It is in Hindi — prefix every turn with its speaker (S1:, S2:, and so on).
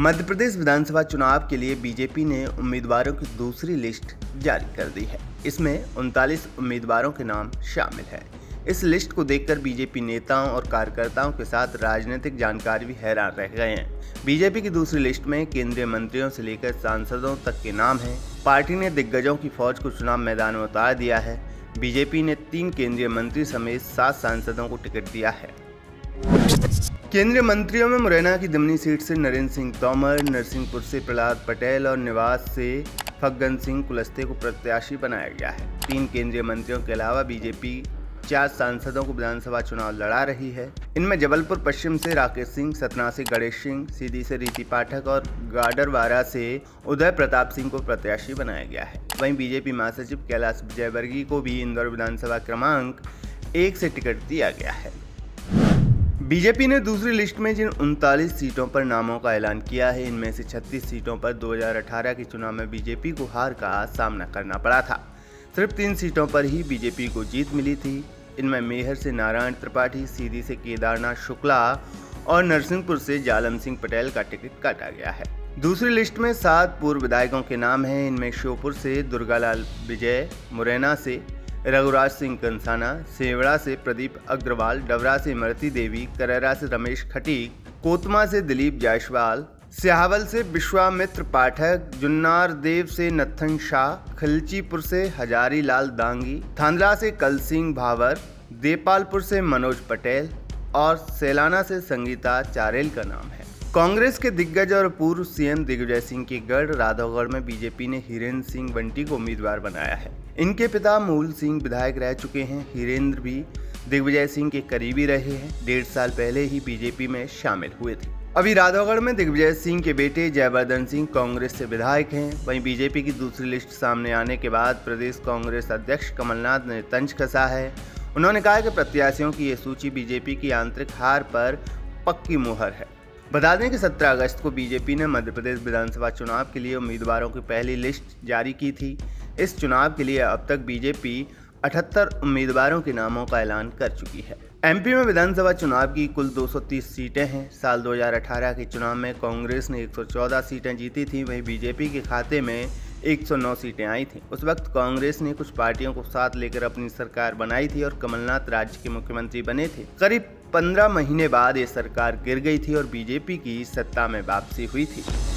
S1: मध्य प्रदेश विधानसभा चुनाव के लिए बीजेपी ने उम्मीदवारों की दूसरी लिस्ट जारी कर दी है। इसमें 39 उम्मीदवारों के नाम शामिल हैं। इस लिस्ट को देखकर बीजेपी नेताओं और कार्यकर्ताओं के साथ राजनीतिक जानकार भी हैरान रह गए हैं। बीजेपी की दूसरी लिस्ट में केंद्रीय मंत्रियों से लेकर सांसदों तक के नाम हैं। पार्टी ने दिग्गजों की फौज को चुनाव मैदान में उतार दिया है। बीजेपी ने 3 केंद्रीय मंत्री समेत 7 सांसदों को टिकट दिया है। केंद्रीय मंत्रियों में मुरैना की दिमनी सीट से नरेंद्र सिंह तोमर, नरसिंहपुर से प्रहलाद पटेल और निवास से फग्गन सिंह कुलस्ते को प्रत्याशी बनाया गया है। 3 केंद्रीय मंत्रियों के अलावा बीजेपी 4 सांसदों को विधानसभा चुनाव लड़ा रही है। इनमें जबलपुर पश्चिम से राकेश सिंह, सतना से गणेश सिंह, सीधी से रीति पाठक और गाडरवारा से उदय प्रताप सिंह को प्रत्याशी बनाया गया है। वहीं बीजेपी महासचिव कैलाश विजयवर्गीय को भी इंदौर विधानसभा क्रमांक 1 से टिकट दिया गया है। बीजेपी ने दूसरी लिस्ट में जिन 39 सीटों पर नामों का ऐलान किया है, इनमें से 36 सीटों पर 2018 के चुनाव में बीजेपी को हार का सामना करना पड़ा था। सिर्फ 3 सीटों पर ही बीजेपी को जीत मिली थी। इनमें मेहर से नारायण त्रिपाठी, सीधी से केदारनाथ शुक्ला और नरसिंहपुर से जालम सिंह पटेल का टिकट काटा गया है। दूसरी लिस्ट में 7 पूर्व विधायकों के नाम हैं। इनमें श्योपुर से दुर्गालाल विजय, मुरैना से रघुराज सिंह कंसाना, सेवड़ा से प्रदीप अग्रवाल, डबरा से इमरती देवी, करैरा से रमेश खटीक, कोतमा से दिलीप जायसवाल, सिहावल से विश्वामित्र पाठक, जुन्नार देव से नत्थन शाह, खिलचीपुर से हजारी लाल दांगी, थांदला से कल सिंह भावर, देपालपुर से मनोज पटेल और सैलाना से संगीता चारेल का नाम है। कांग्रेस के दिग्गज और पूर्व सीएम दिग्विजय सिंह के गढ़ राधवगढ़ में बीजेपी ने हीरेंद्र सिंह बंटी को उम्मीदवार बनाया है। इनके पिता मूल सिंह विधायक रह चुके हैं। हीरेंद्र भी दिग्विजय सिंह के करीबी रहे हैं। 1.5 साल पहले ही बीजेपी में शामिल हुए थे। अभी राधवगढ़ में दिग्विजय सिंह के बेटे जयवर्धन सिंह कांग्रेस से विधायक हैं। वहीं बीजेपी की दूसरी लिस्ट सामने आने के बाद प्रदेश कांग्रेस अध्यक्ष कमलनाथ ने तंज कसा है। उन्होंने कहा कि प्रत्याशियों की ये सूची बीजेपी की आंतरिक हार पर पक्की मुहर है। बता दें कि 17 अगस्त को बीजेपी ने मध्य प्रदेश विधानसभा चुनाव के लिए उम्मीदवारों की पहली लिस्ट जारी की थी। इस चुनाव के लिए अब तक बीजेपी 78 उम्मीदवारों के नामों का ऐलान कर चुकी है। एमपी में विधानसभा चुनाव की कुल 230 सीटें हैं। साल 2018 के चुनाव में कांग्रेस ने 114 सीटें जीती थी। वहीं बीजेपी के खाते में 109 सीटें आई थीं। उस वक्त कांग्रेस ने कुछ पार्टियों को साथ लेकर अपनी सरकार बनाई थी और कमलनाथ राज्य के मुख्यमंत्री बने थे। करीब 15 महीने बाद ये सरकार गिर गई थी और बीजेपी की सत्ता में वापसी हुई थी।